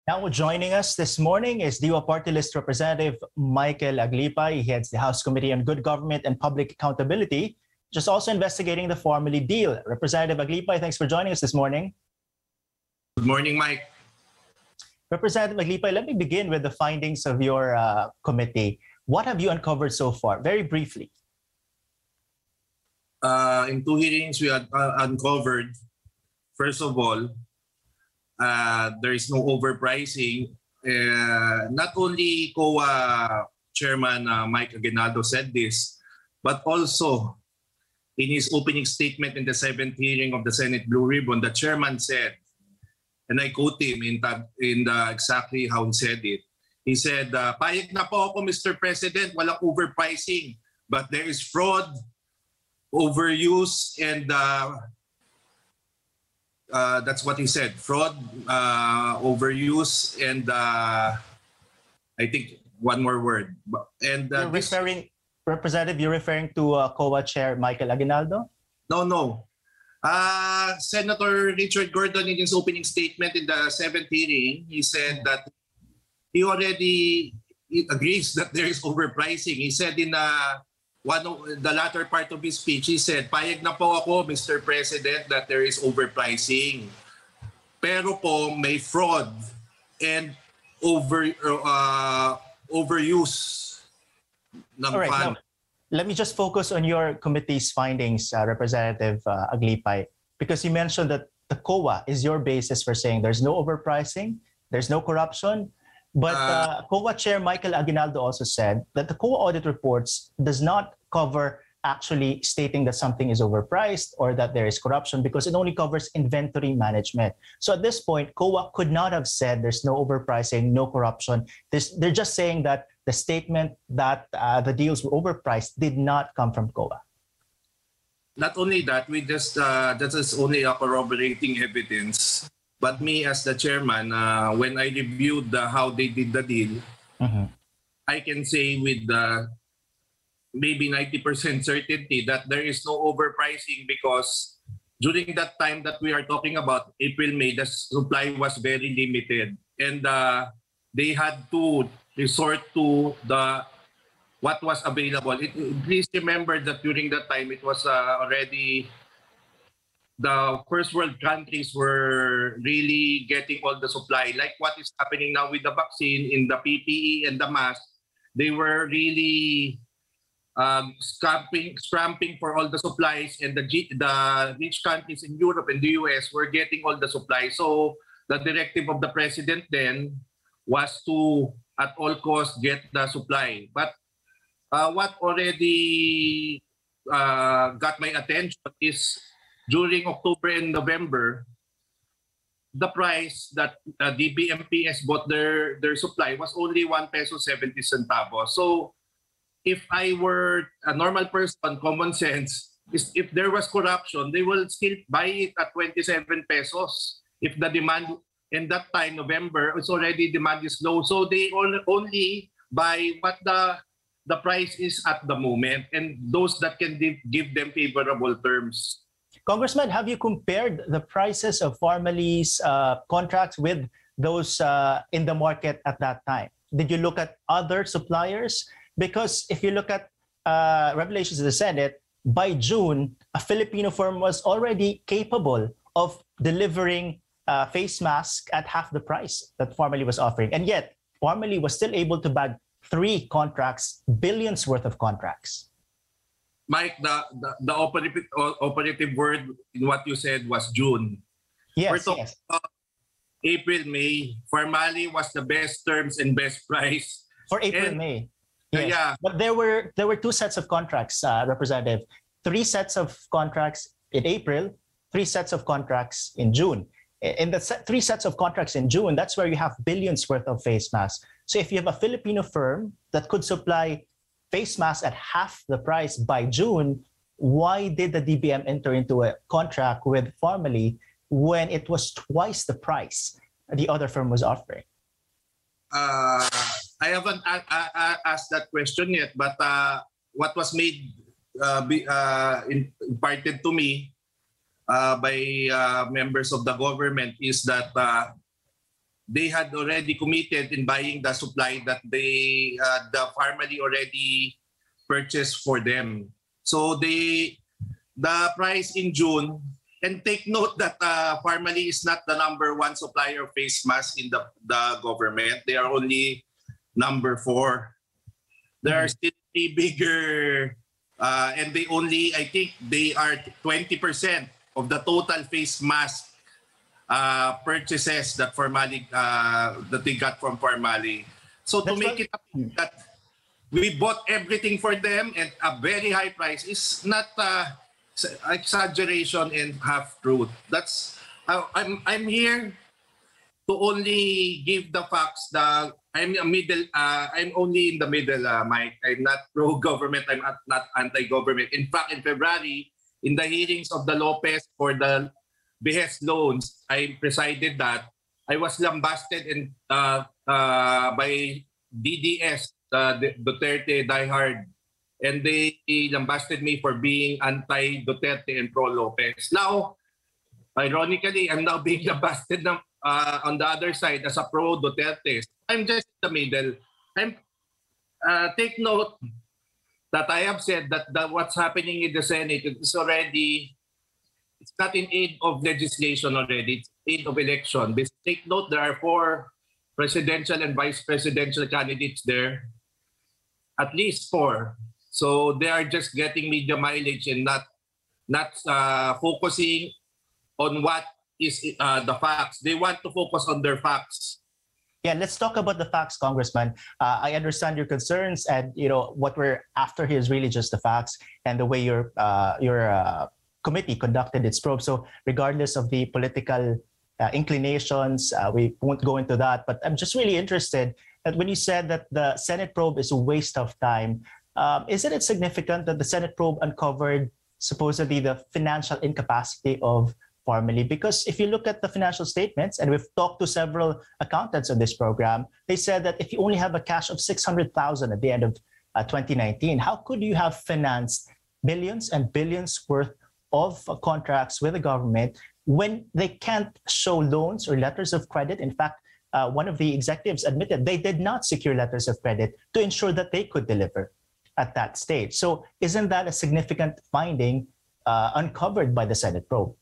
Now joining us this morning is DIWA Party List Representative Michael Aglipay. He heads the House Committee on Good Government and Public Accountability, just also investigating the Pharmally deal. Representative Aglipay, thanks for joining us this morning. Good morning, Mike. Representative Aglipay, let me begin with the findings of your committee. What have you uncovered so far? Very briefly. In two hearings, we had uncovered, first of all, there is no overpricing. Not only COA Chairman Mike Aguinaldo said this, but also in his opening statement in the 7th hearing of the Senate Blue Ribbon, the chairman said, and I quote him in exactly how he said it. He said, "Payag na po ako, Mr. President, walang overpricing, but there is fraud, overuse, and that's what he said. Fraud, overuse, and I think one more word. And Representative, you're referring to COA Chair Michael Aguinaldo? No. Senator Richard Gordon, in his opening statement in the 7th hearing, he said that he already agrees that there is overpricing. He said in the latter part of his speech, he said, "Payag na po ako, Mr. President, that there is overpricing. Pero po may fraud and overuse ng fund." Let me just focus on your committee's findings, Representative Aglipay, because you mentioned that the COA is your basis for saying there's no overpricing, there's no corruption. But COA Chair Michael Aguinaldo also said that the COA audit reports does not cover actually stating that something is overpriced or that there is corruption because it only covers inventory management. So at this point, COA could not have said there's no overpricing, no corruption. They're just saying that the statement that the deals were overpriced did not come from COA. Not only that, that is only a corroborating evidence. But me as the chairman, when I reviewed how they did the deal, I can say with maybe 90% certainty that there is no overpricing because during that time that we are talking about, April, May, the supply was very limited. And they had to resort to what was available. Please remember that during that time, it was already the first world countries were really getting all the supply. Like what is happening now with the vaccine, in the PPE and the mask, they were really scrapping for all the supplies, and the rich countries in Europe and the US were getting all the supplies. So the directive of the president then was to, at all costs, get the supply. But what already got my attention is during October and November, the price that DBMPS bought their supply was only 1 peso 70 centavos. So if I were a normal person, common sense, if there was corruption, they will still buy it at 27 pesos. If the demand, in that time, November, it's already demand is low. So they only buy what the price is at the moment, and those that can give them favorable terms. Congressman, have you compared the prices of Pharmally's contracts with those in the market at that time? Did you look at other suppliers? Because if you look at revelations of the Senate, by June, a Filipino firm was already capable of delivering face masks at half the price that Pharmally was offering. And yet, Pharmally was still able to bag 3 contracts, billions worth of contracts. Mike, the operative word in what you said was June. Yes, we're talking about April, May. Pharmally was the best terms and best price. For April, May. Yes. Yeah. But there were 2 sets of contracts, Representative. 3 sets of contracts in April, 3 sets of contracts in June. In the 3 sets of contracts in June, that's where you have billions worth of face masks. So if you have a Filipino firm that could supply face masks at half the price by June, why did the DBM enter into a contract with Pharmally when it was twice the price the other firm was offering? I haven't asked that question yet, but what was made imparted to me by members of the government is that they had already committed in buying the supply that the Pharmally already purchased for them. So the price in June, and take note that Pharmally is not the #1 supplier of face masks in the government. They are only #4. There are still three bigger, and they only, I think they are 20% of the total face mask purchases that that they got from Pharmally. So to make it up that we bought everything for them at a very high price is not exaggeration and half truth. That's I'm here to only give the facts. I'm only in the middle, Mike. I'm not pro-government. I'm not anti-government. In fact, in February, in the hearings of the Lopez for the behest loans, I presided that. I was lambasted by DDS, the Duterte diehard, and they lambasted me for being anti-Duterte and pro-Lopez. Now, ironically, I'm now being lambasted on the other side as a pro-Duterte. I'm just in the middle. Take note that I have said that what's happening in the Senate is already, it's not in aid of legislation already, it's aid of election. Take note, there are 4 presidential and vice presidential candidates there, at least 4. So they are just getting media mileage and not focusing on what is the facts. They want to focus on their facts. Yeah, let's talk about the facts, Congressman. I understand your concerns, and what we're after here is really just the facts and the way your committee conducted its probe. So regardless of the political inclinations, we won't go into that. But I'm just really interested that when you said that the Senate probe is a waste of time, isn't it significant that the Senate probe uncovered supposedly the financial incapacity of Pharmally? Because if you look at the financial statements, and we've talked to several accountants on this program, they said that if you only have a cash of 600,000 at the end of 2019, how could you have financed billions and billions worth of contracts with the government when they can't show loans or letters of credit? In fact, one of the executives admitted they did not secure letters of credit to ensure that they could deliver at that stage. So isn't that a significant finding uncovered by the Senate probe?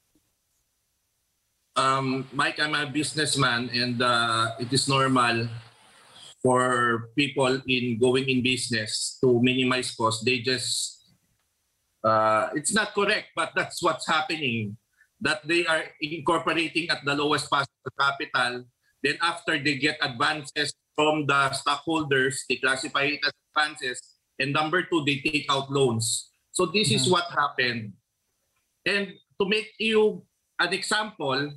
Mike, I'm a businessman, and it is normal for people in going in business to minimize costs. They just, it's not correct, but that's what's happening. That they are incorporating at the lowest possible capital. Then after they get advances from the stockholders, they classify it as advances. And number 2, they take out loans. So this is what happened. And to make you an example,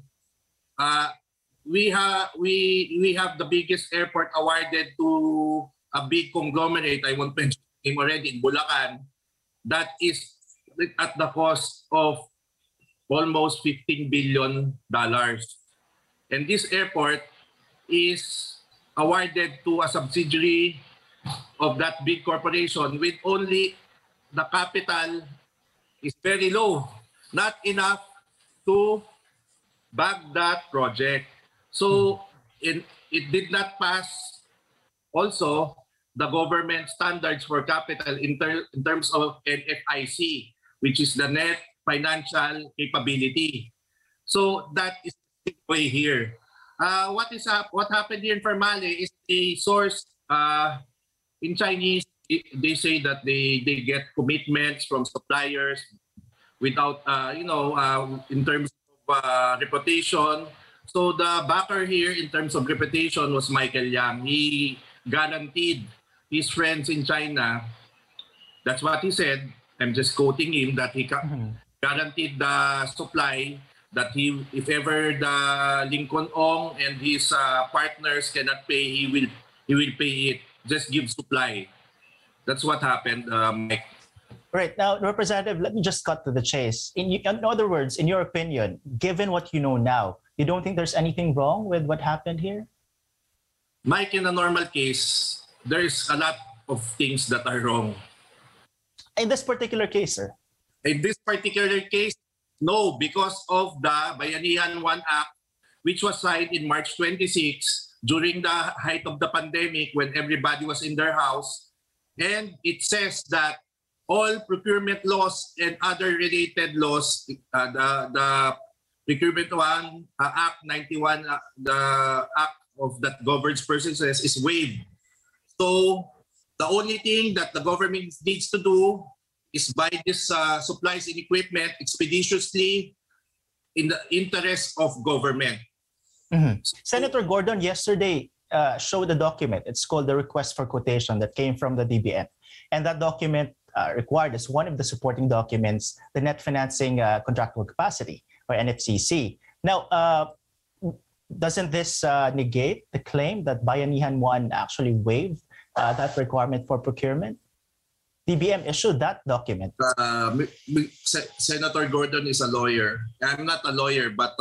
we have the biggest airport awarded to a big conglomerate, I won't mention him already, in Bulacan, that is at the cost of almost $15 billion. And this airport is awarded to a subsidiary of that big corporation with only the capital is very low, not enough to back that project. So it did not pass also the government standards for capital in terms of NFIC, which is the net financial capability. So that is the way here. What happened here in Pharmally is a source in Chinese. They say that they get commitments from suppliers without in terms of reputation. So the backer here in terms of reputation was Michael Yang. He guaranteed his friends in China. That's what he said. I'm just quoting him, that he guaranteed the supply, that if ever the Lincoln Ong and his partners cannot pay, he will pay it. Just give supply. That's what happened, Mike. Right. Now, Representative, let me just cut to the chase. In other words, in your opinion, given what you know now, you don't think there's anything wrong with what happened here? Mike, in a normal case, there's a lot of things that are wrong. In this particular case, sir? In this particular case, no, because of the Bayanihan 1 Act, which was signed in March 26, during the height of the pandemic when everybody was in their house. And it says that all procurement laws and other related laws, the Procurement Act 91, the act of that governs persons is waived. So the only thing that the government needs to do is buy this supplies and equipment expeditiously in the interest of government. Mm-hmm. Senator Gordon yesterday showed a document. It's called the Request for Quotation that came from the DBM. And that document required as one of the supporting documents the net financing contractual capacity, or NFCC. Now, doesn't this negate the claim that Bayanihan 1 actually waived that requirement for procurement? DBM issued that document. Senator Gordon is a lawyer. I'm not a lawyer, but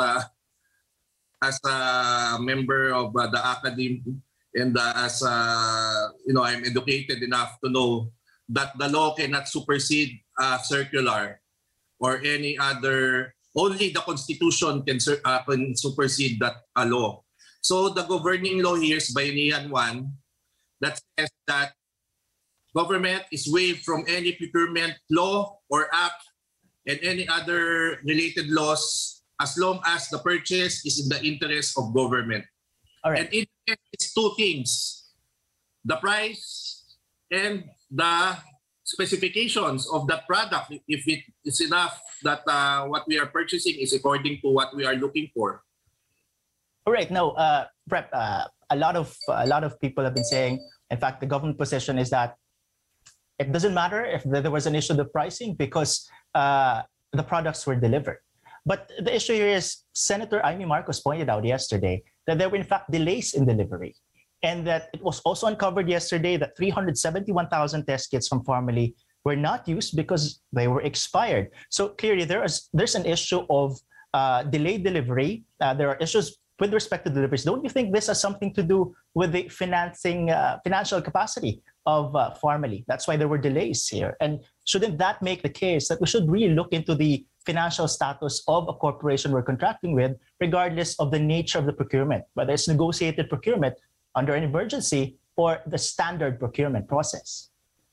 as a member of the academy and as I'm educated enough to know that the law cannot supersede a circular or any other. Only the Constitution can supersede that law. So the governing law here is Bayanihan 1 that says that government is waived from any procurement law or act and any other related laws as long as the purchase is in the interest of government. All right. And it is two things: the price and the specifications of that product, if it is enough that what we are purchasing is according to what we are looking for. All right. Now, Prep, a lot of people have been saying, in fact, the government position is that it doesn't matter if there was an issue with pricing because the products were delivered. But the issue here is Senator Amy Marcos pointed out yesterday that there were in fact delays in delivery, and that it was also uncovered yesterday that 371,000 test kits from Pharmally were not used because they were expired. So clearly there's an issue of delayed delivery. There are issues with respect to deliveries. Don't you think this has something to do with the financial capacity of Pharmally? That's why there were delays here. And shouldn't that make the case that we should really look into the financial status of a corporation we're contracting with, regardless of the nature of the procurement, whether it's negotiated procurement under an emergency or the standard procurement process?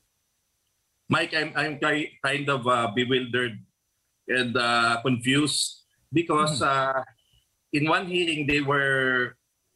Mike, I'm kind of bewildered and confused because in one hearing they were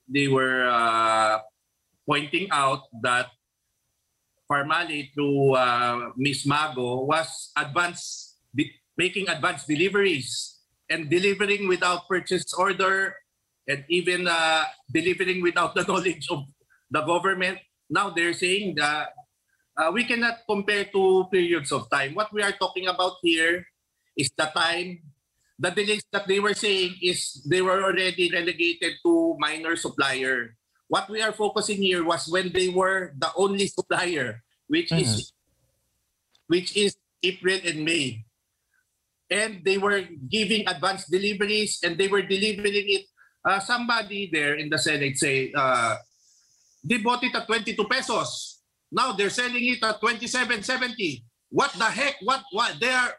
pointing out that Pharmally through Ms. Mago was making advance deliveries and delivering without purchase order and even delivering without the knowledge of the government. Now they're saying that we cannot compare two periods of time. What we are talking about here is the time. The delays that they were saying is they were already relegated to minor supplier. What we are focusing here was when they were the only supplier, which is April and May. And they were giving advanced deliveries and they were delivering it. Somebody there in the Senate say, they bought it at 22 pesos. Now they're selling it at 27.70. What the heck? What? They are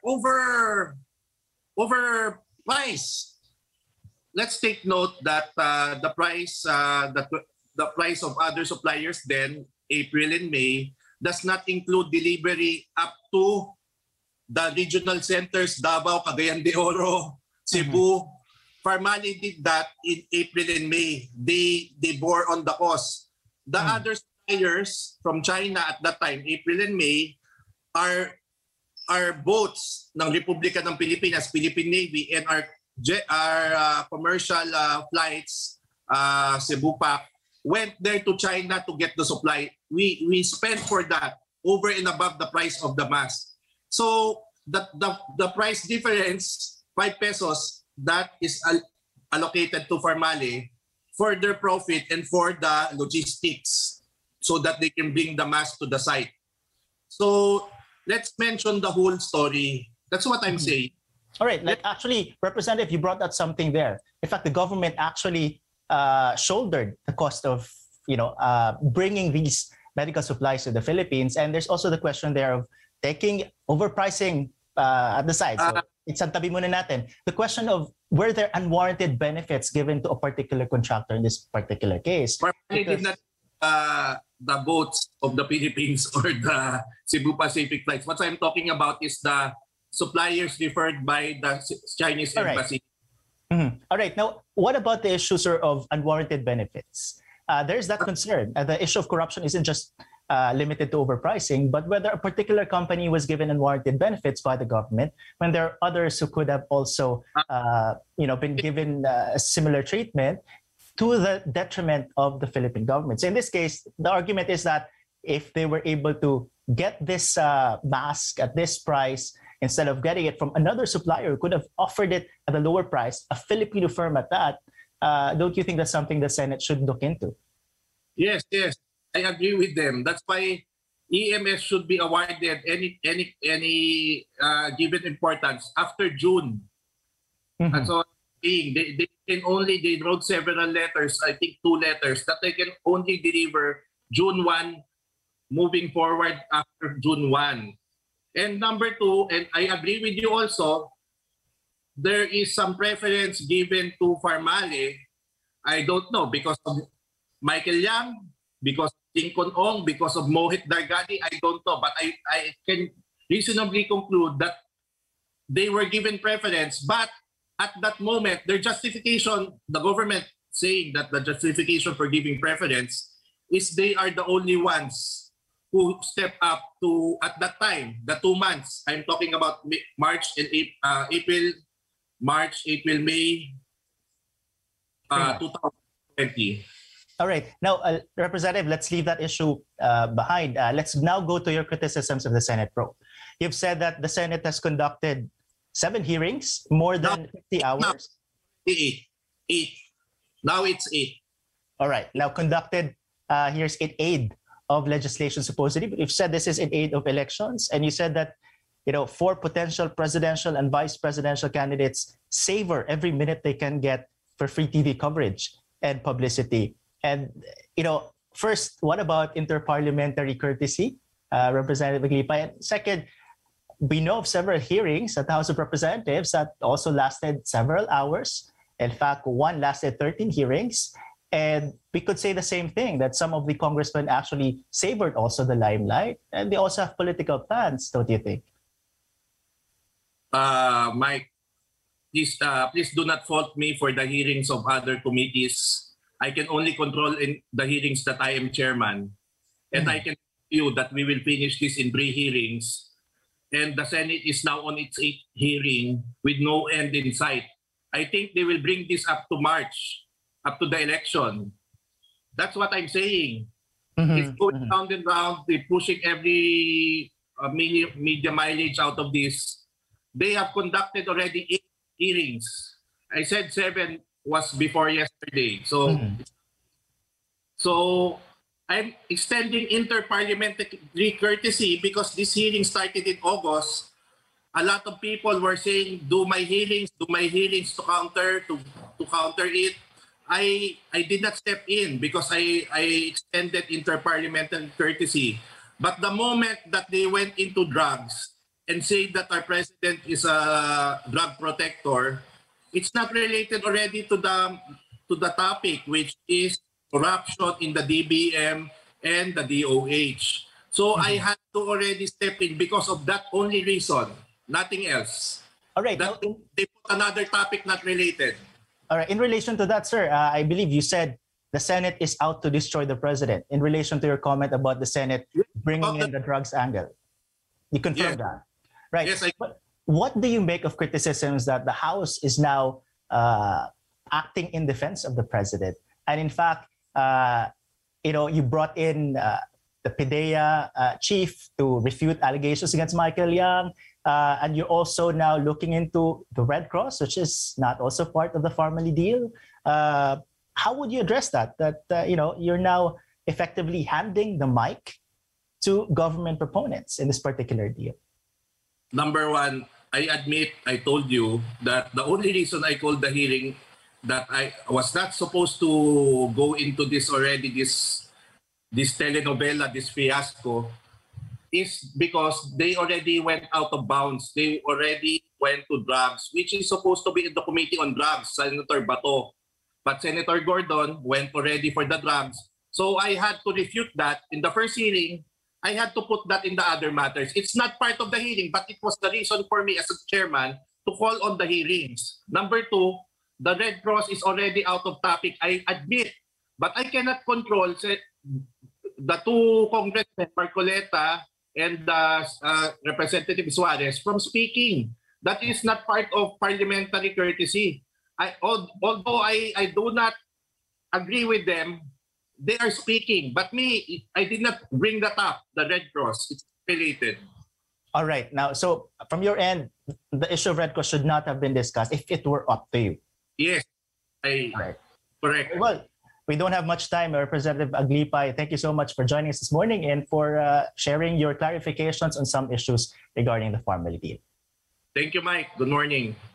overpriced. Let's take note that the price of other suppliers then April and May does not include delivery up to the regional centers, Davao, Cagayan de Oro, Cebu. Pharmally did that in April and May. They bore on the cost. The other suppliers from China at that time, April and May, are boats ng Republika ng Pilipinas, Philippine Navy, and our commercial flights, Cebu Pac, went there to China to get the supply. We spent for that over and above the price of the mask. So the price difference, 5 pesos, that is allocated to Pharmally for their profit and for the logistics so that they can bring the mask to the site. So let's mention the whole story. That's what I'm saying. All right. Like actually, Representative, you brought out something there. In fact, the government actually shouldered the cost of bringing these medical supplies to the Philippines. And there's also the question there of taking overpricing at the side. So Isantabi muna natin. The question of were there unwarranted benefits given to a particular contractor in this particular case? Pharmally did not the boats of the Philippines or the Cebu Pacific flights. What I'm talking about is the suppliers referred by the Chinese embassy. All right. Now, what about the issue, sir, of unwarranted benefits? There's that concern. The issue of corruption isn't just limited to overpricing, but whether a particular company was given unwarranted benefits by the government when there are others who could have also, been given a similar treatment to the detriment of the Philippine government. So in this case, the argument is that if they were able to get this mask at this price, instead of getting it from another supplier who could have offered it at a lower price, a Filipino firm at that, don't you think that's something the Senate should look into? Yes, I agree with them. That's why EMS should be awarded any given importance after June. And so they wrote several letters, I think 2 letters, that they can only deliver June 1 moving forward after June 1. And number 2, and I agree with you also, there is some preference given to Pharmally. I don't know, because of Michael Yang, because of Lincoln Ong, because of Mohit Dargadi, I don't know. But I can reasonably conclude that they were given preference. But at that moment, their justification, the government saying that the justification for giving preference is they are the only ones who step up to, at that time, the 2 months. I'm talking about March and April, May 2020. All right. Now, Representative, let's leave that issue behind. Let's now go to your criticisms of the Senate probe. You've said that the Senate has conducted 7 hearings, more than 50 hours. 8. Now it's 8. All right. Now conducted, here's in aid of legislation supposedly, but you've said this is in aid of elections, and you said that 4 potential presidential and vice presidential candidates savor every minute they can get for free TV coverage and publicity. And first, what about interparliamentary courtesy, Representative Aglipay? And second, we know of several hearings at the House of Representatives that also lasted several hours. In fact, one lasted 13 hearings. And we could say the same thing, that some of the congressmen actually savored also the limelight, and they also have political plans, don't you think? Mike, please do not fault me for the hearings of other committees. I can only control in the hearings that I am chairman. And I can tell you that we will finish this in 3 hearings. And the Senate is now on its 8th hearing with no end in sight. I think they will bring this up to March, up to the election. That's what I'm saying. It's going round and round. They're pushing every media mileage out of this. They have conducted already 8 hearings. I said 7 was before yesterday. So I'm extending interparliamentary courtesy because this hearing started in August. A lot of people were saying, do my hearings to counter it. I did not step in because I extended interparliamentary courtesy. But the moment that they went into drugs and say that our president is a drug protector, it's not related already to the topic, which is corruption in the DBM and the DOH. So I had to already step in because of that only reason, nothing else. All right. They put another topic not related. All right. In relation to that, sir, I believe you said the Senate is out to destroy the president in relation to your comment about the Senate bringing in the drugs angle. You confirmed that. Right. Yes, But what do you make of criticisms that the House is now acting in defense of the president? And in fact, you brought in the PIDEA chief to refute allegations against Michael Yang. And you're also now looking into the Red Cross, which is not also part of the Pharmally deal. How would you address that? You're now effectively handing the mic to government proponents in this particular deal. Number one, I admit, I told you that the only reason I called the hearing that I was not supposed to go into this already, this telenovela, this fiasco, is because they already went out of bounds. They already went to drugs, which is supposed to be in the Committee on Drugs, Senator Bato. But Senator Gordon went already for the drugs. So I had to refute that in the first hearing. I had to put that in the other matters. It's not part of the hearing, but it was the reason for me as a chairman to call on the hearings. Number two, the Red Cross is already out of topic, I admit. But I cannot control the two congressmen, Marcoleta and Representative Suarez, from speaking. That is not part of parliamentary courtesy. Although I do not agree with them, they are speaking. But me, I did not bring that up, the Red Cross. It's related. All right. Now, so from your end, the issue of Red Cross should not have been discussed if it were up to you. Yes. Right. Correct. Well, we don't have much time. Representative Aglipay, thank you so much for joining us this morning and for sharing your clarifications on some issues regarding the Pharmally deal. Thank you, Mike. Good morning.